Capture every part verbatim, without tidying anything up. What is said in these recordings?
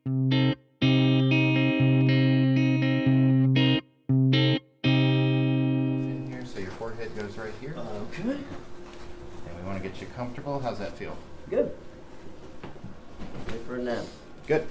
In here, so your forehead goes right here. Okay. And we want to get you comfortable. How's that feel? Good. Ready for a nap. Good.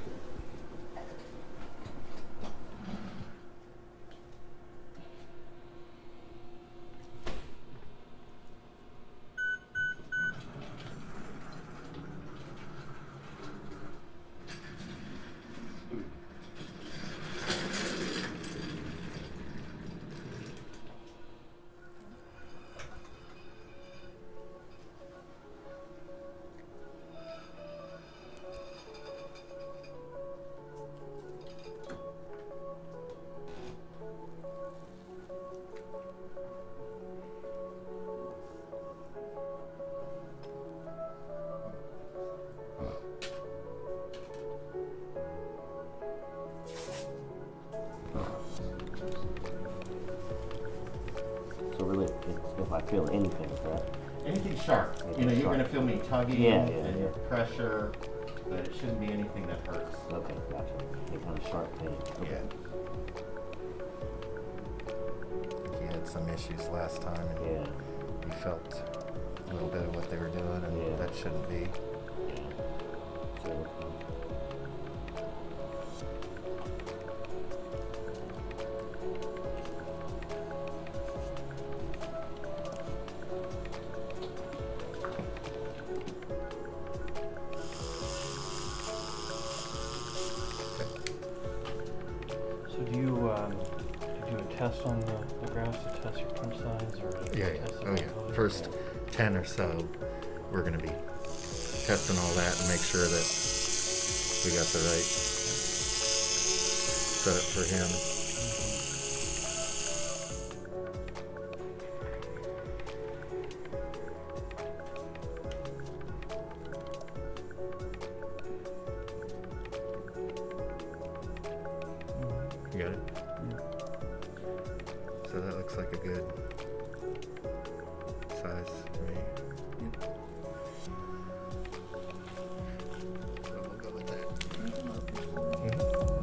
So really, it's if I feel anything, correct? Anything sharp. Anything you know, you're sharp. going to feel me tugging Yeah, yeah, and yeah. pressure, but it shouldn't be anything that hurts. Okay, gotcha. Any kind of sharp pain. Okay. Yeah. You had some issues last time, and Yeah. you felt a little bit of what they were doing, and Yeah. that shouldn't be. Yeah. So, um, So do you um, do you do a test on the, the grafts to test your punch size, or Yeah, yeah. test the Oh, yeah. mobility? First ten or so, we're going to be testing all that and make sure that we got the right setup for him. You got it? So that looks like a good size to me. So we'll go with that. Mhm.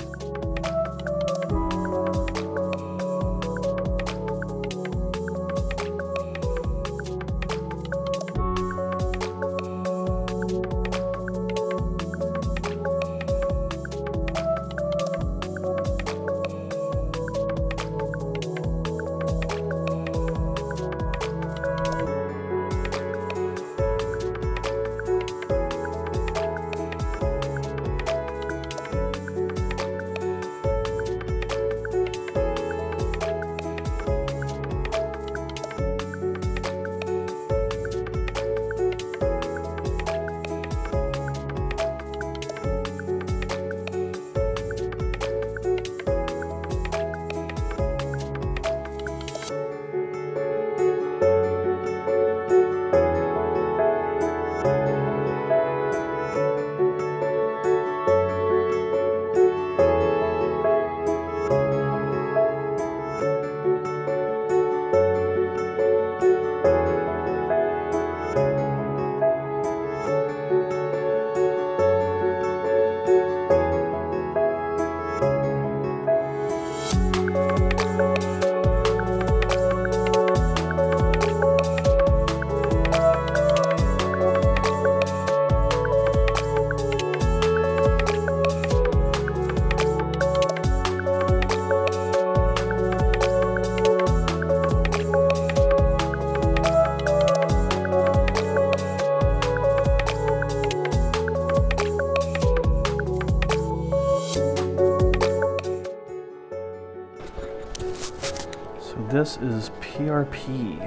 This is P R P.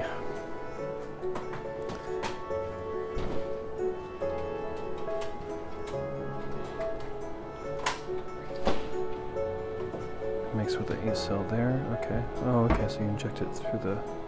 Mixed with the A cell there. Okay. Oh, okay. So you inject it through the